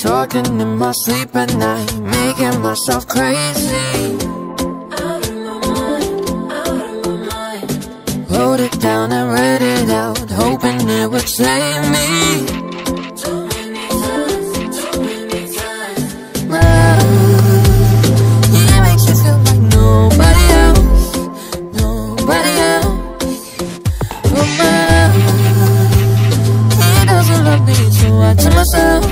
talking in my sleep at night, making myself crazy. Out of my mind, out of my mind. Wrote it down and read it out, hoping it would save me. Too many times. Well, it makes you feel like nobody else, nobody else. Oh my, he doesn't love me, so I tell myself,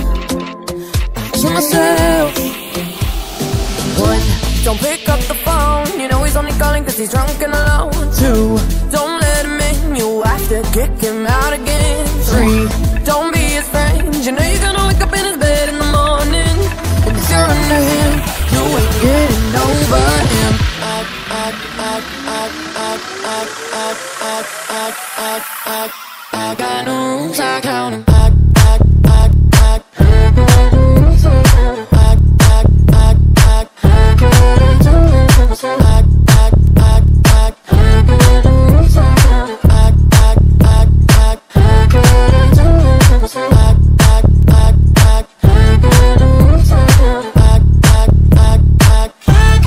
One, don't pick up the phone, you know he's only calling cause he's drunk and alone. Two, don't let him in, you have to kick him out again. Three, don't be his friend, you know you're gonna wake up in his bed in the morning. And if you're under him, you ain't getting over him. I got no rules, I count him.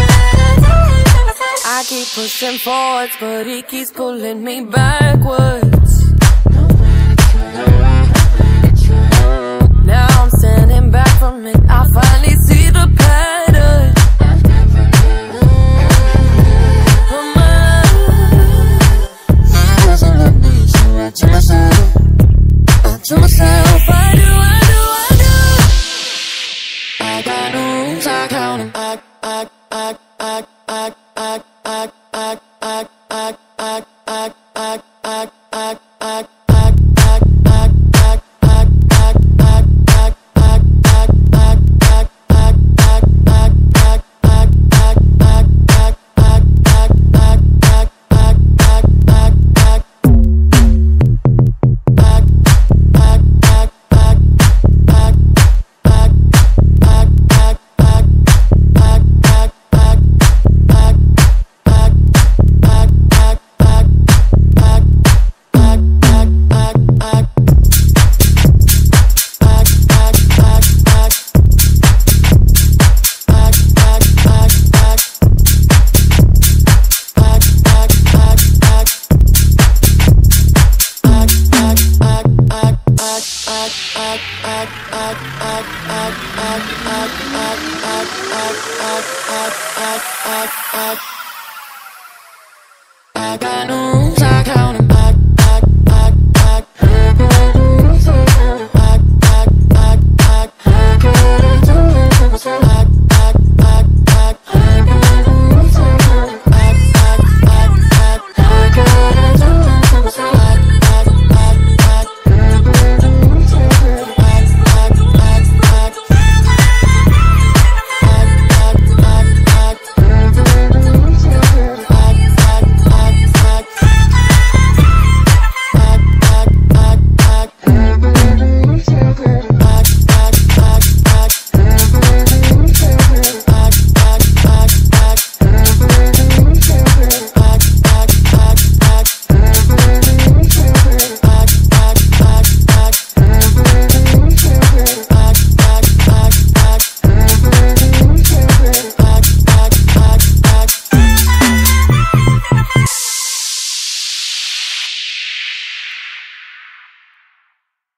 I keep pushing forwards, but he keeps pulling me backwards.